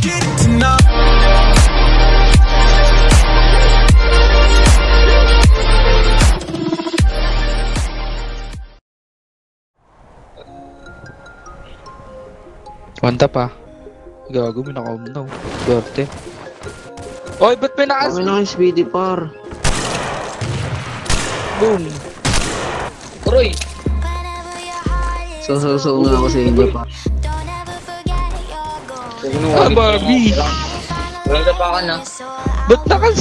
get it tonight. Wanta pa. Gago, may naka-umnaw. Swerte. Oy, ba't may nakas... Kami na yung speedy par. Boom. Roy. So nga ako sa inyo pa. Ah, Barbie. Walang tapakan na. Ba't nakas...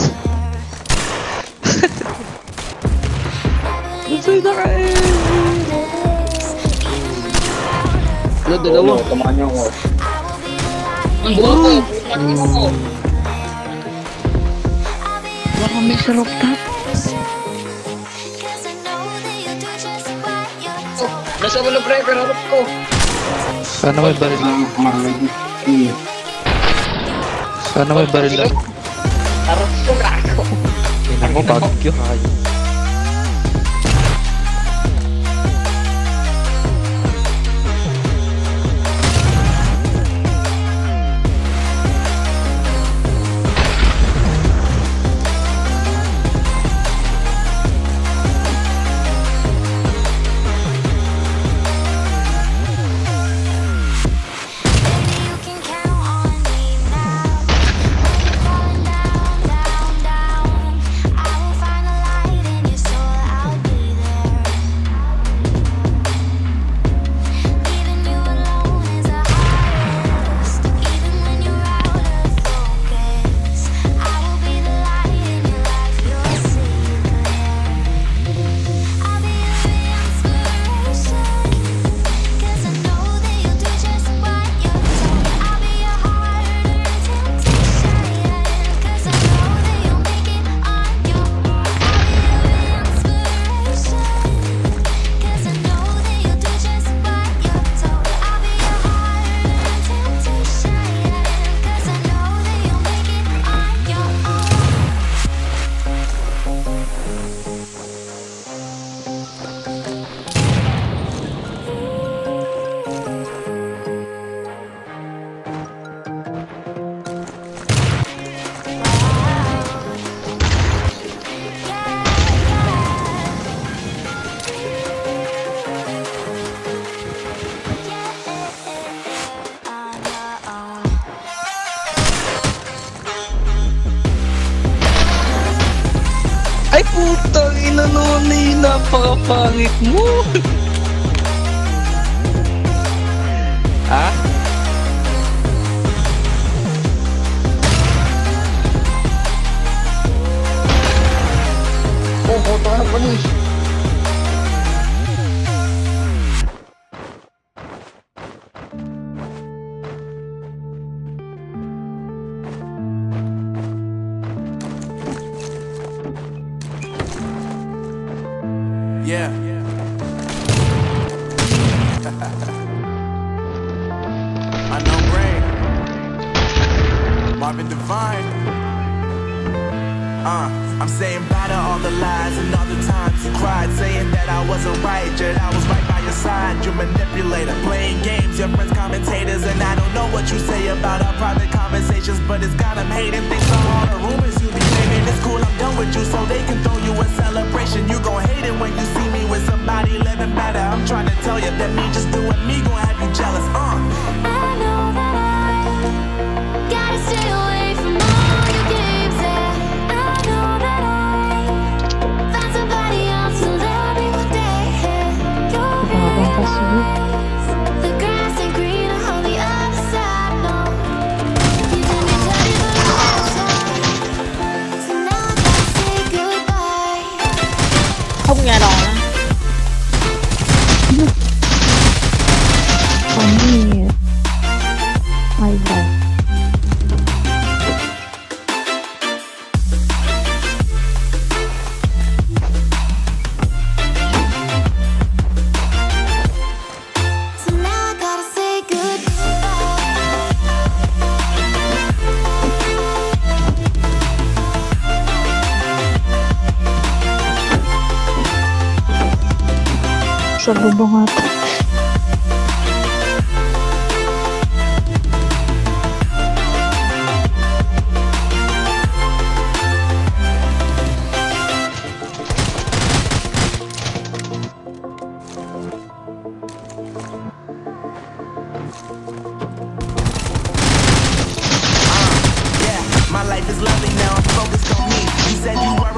Ba't may Ano, dalawa? Tamaan niyo ako. Ang buo ko. Baka may sa rooftop. Nasa ulo pre, pero harap ko. Sana may baril lang. Sana may baril lang. Harap ko, gago. Tingnan mo, bagyo kayo. Ay putang ina nun eh, napakapangit mo. Ha? Oh, puto na panis. Yeah. Unknown brain. Marvin Divine. I'm saying bye to all the lies and all the times you cried, saying that I wasn't right, yet I was right by your side. You manipulator, playing games, your friends commentators, and I don't know what you say about our private conversations, but it's got them hating. Thanks for all the rumors you be claiming. It's cool, I'm done with you, so they can throw you a celebration. You gon' hate it when you see me with somebody living better. I'm trying to tell you that me just doing me gon' have you jealous. I know that I gotta stay away from all your games. Yeah, I know that I found somebody else to love me one day. Your eyes, the grass ain't green on the other side. No, you did me dirty the last time, so now I gotta say goodbye. Không nghe đòn á. Còn gì ai đâu. So now I gotta say goodbye. Sa bubungat.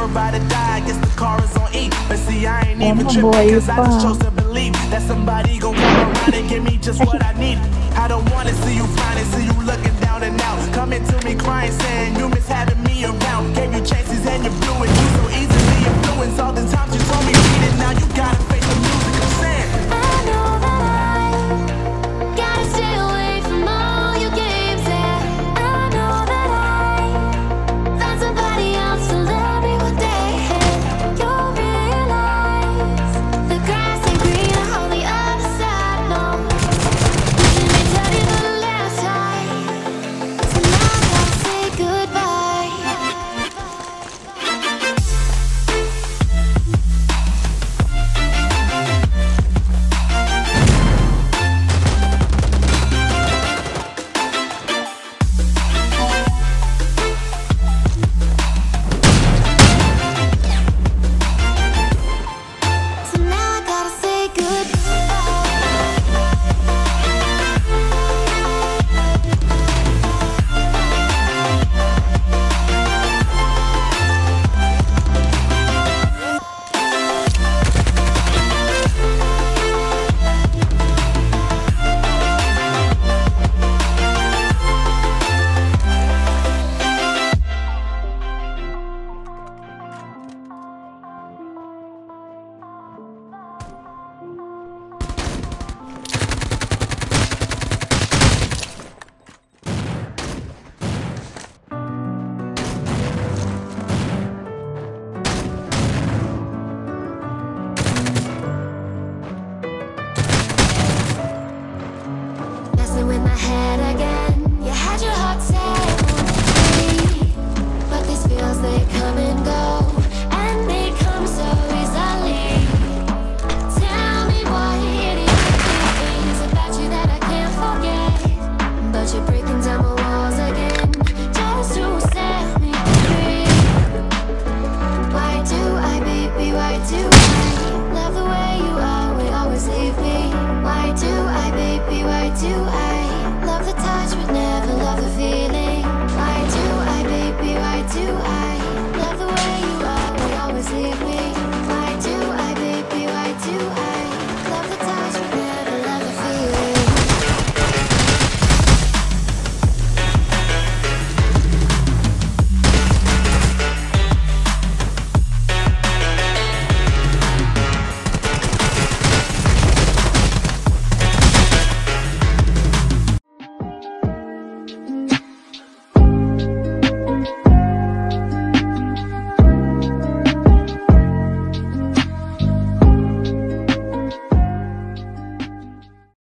never ride or die, I guess the car is on E. But see, I ain't even Mama tripping, boy, cause I just pa. chose to believe that somebody gon' come around and give me just what I need. I don't wanna see you finding, see you looking down and out, coming to me crying, saying you miss having me around. Gave you chances and you blew it, you so easily influenced. All the times you told me beat it, now you gotta face the music. I'm saying I know that I gotta stay away from all your games. And I know that I found somebody else to love me one day. And you'll realize the grass ain't greener on the other side. No, you should tell me for the last time. So now I gotta say goodbye. So now I gotta say goodbye. Messing with my head again. You had your heart set on me, but these feels they come and go, and they come so easily. Tell me why it is things about you that I can't forget, but you break